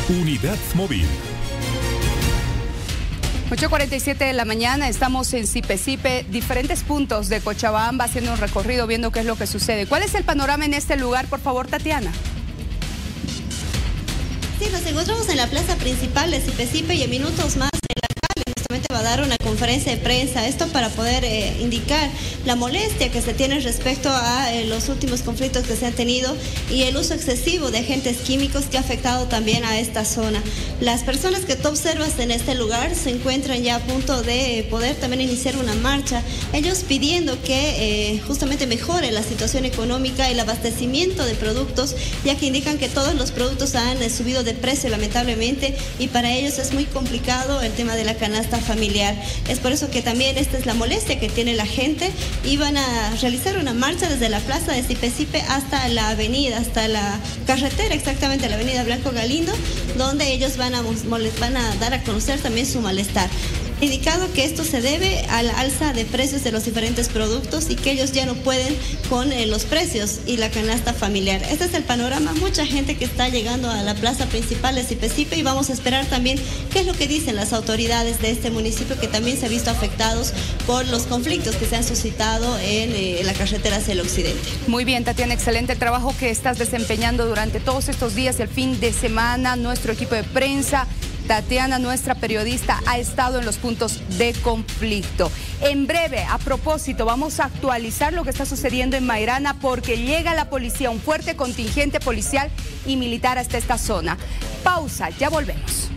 Unidad Móvil. 8:47 de la mañana, estamos en Sipe, diferentes puntos de Cochabamba, haciendo un recorrido, viendo qué es lo que sucede. ¿Cuál es el panorama en este lugar, por favor, Tatiana? Sí, nos encontramos en la plaza principal de Sipe y en minutos más el alcalde justamente va a dar una conferencia de prensa, esto para poder indicar la molestia que se tiene respecto a los últimos conflictos que se han tenido y el uso excesivo de agentes químicos que ha afectado también a esta zona. Las personas que tú observas en este lugar se encuentran ya a punto de poder también iniciar una marcha, ellos pidiendo que justamente mejore la situación económica, el abastecimiento de productos, ya que indican que todos los productos han subido de precio lamentablemente y para ellos es muy complicado el tema de la canasta familiar. Es por eso que también esta es la molestia que tiene la gente y van a realizar una marcha desde la plaza de Sipe hasta la avenida, hasta la carretera, exactamente la avenida Blanco Galindo, donde ellos van a dar a conocer también su malestar. Indicado que esto se debe a la alza de precios de los diferentes productos y que ellos ya no pueden con los precios y la canasta familiar. Este es el panorama, mucha gente que está llegando a la plaza principal de Sipe y vamos a esperar también qué es lo que dicen las autoridades de este municipio que también se han visto afectados por los conflictos que se han suscitado en la carretera hacia el occidente. Muy bien, Tatiana, excelente trabajo que estás desempeñando durante todos estos días, el fin de semana, nuestro equipo de prensa. Tatiana, nuestra periodista, ha estado en los puntos de conflicto. En breve, a propósito, vamos a actualizar lo que está sucediendo en Mairana porque llega la policía, un fuerte contingente policial y militar hasta esta zona. Pausa, ya volvemos.